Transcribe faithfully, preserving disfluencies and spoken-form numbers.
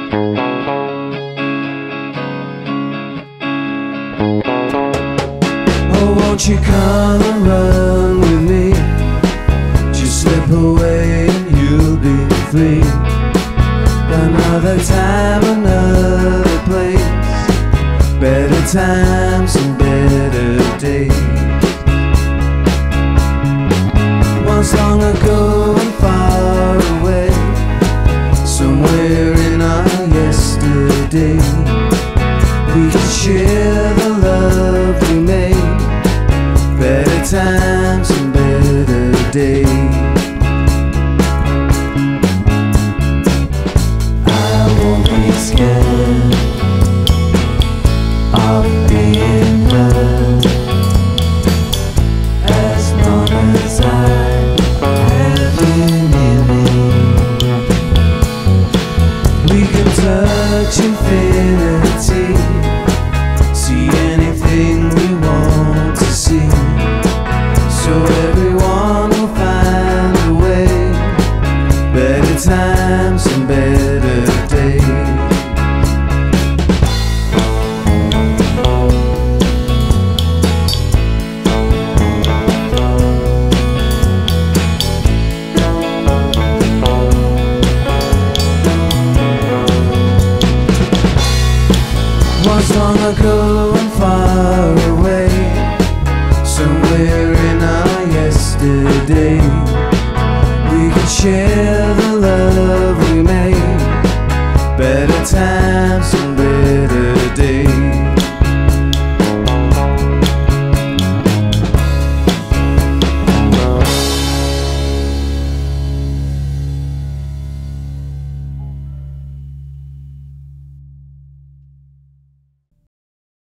Oh, won't you come and run with me? Just slip away and you'll be free. Another time, another place, better times and better days. Once long ago and far away, somewhere in our yesterday, we could share the love we made, better times and better days. I won't be scared of being hurt, as long as I have you near me. We can touch infinity, see anything we want to see, so everyone will find a way, better times and better days. Once long ago